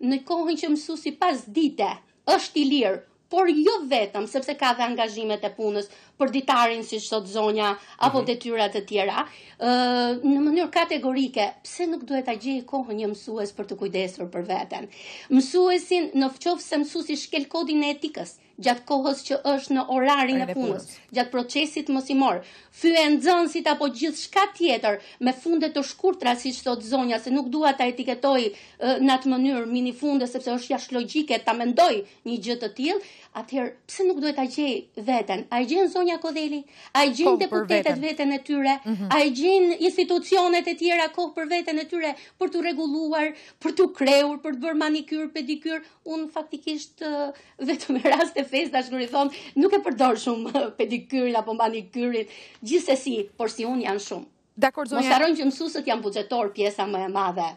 në kohën që mësuesi pas dite është i lirë, por jo vetëm, sepse ka dhe angazhimet e punës për ditarin, si thot zonja, apo detyrat të tjera, në mënyrë kategorike, pse nuk duhet ta gjejë kohën një mësues për të kujdesur për veten? Mësuesin, në qoftë se mësuesi shkel kodin e etikës, gjatë kohës që është në orarin e punës, gjatë procesit mësimor, fyen nxënësit apo gjithçka tjetër me funde të shkurtra, siç thot zonja, se nuk dua ta etiketoj në atë mënyrë minifunde sepse është jashtë logjike ta mendoj një gjë të tillë, atëherë pse nuk duhet ta gjej veten? A e gjen zonja Kodeli? A e gjen deputetët veten e tyre? A e gjen institucionet e tjera kohë për veten e tyre për të rregulluar, për të krehur, për të bërë manikyr, pedikyr? Unë faktikisht vetëm në raste festash kur i thon, nuk e përdor shumë pedikyrin apo manikyrin, gjithsesi, por si unë janë shumë. Dakor zonja. Mos harrojmë që mësuesët janë buxhetor, pjesa më e madhe.